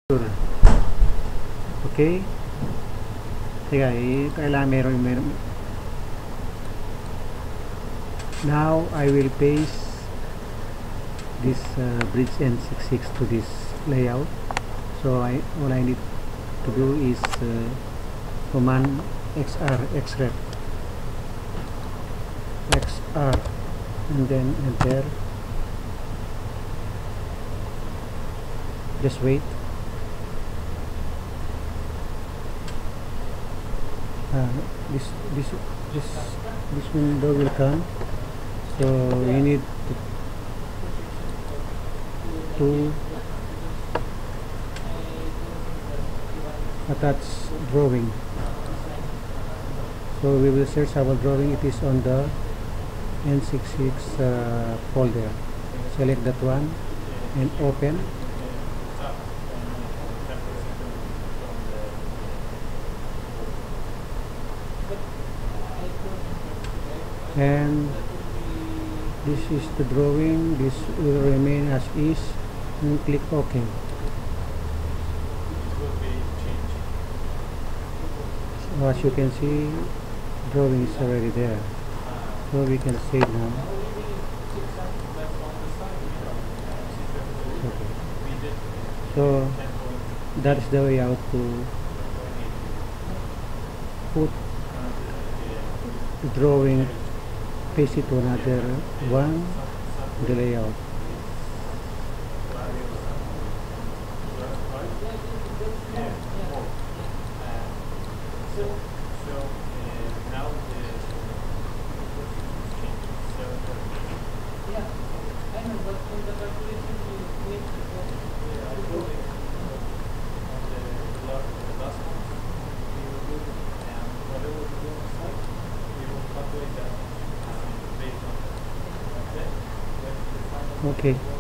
Okay, teka, kailangan meron. Now I will paste this bridge N66 to this layout. So all I need to do is command xref xr and then enter. Just wait. This window will come, so you need to attach drawing. So we will search our drawing. It is on the N66 folder. Select that one and open. And this is the drawing. This will remain as is, and click OK. So as you can see, drawing is already there, so we can save now. Okay. So that is the way out to put the drawing, paste it to another one, the layout. Okay.